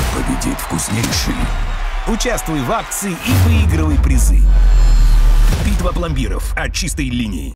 Победит вкуснейший. Участвуй в акции и выигрывай призы. Битва пломбиров от чистой линии.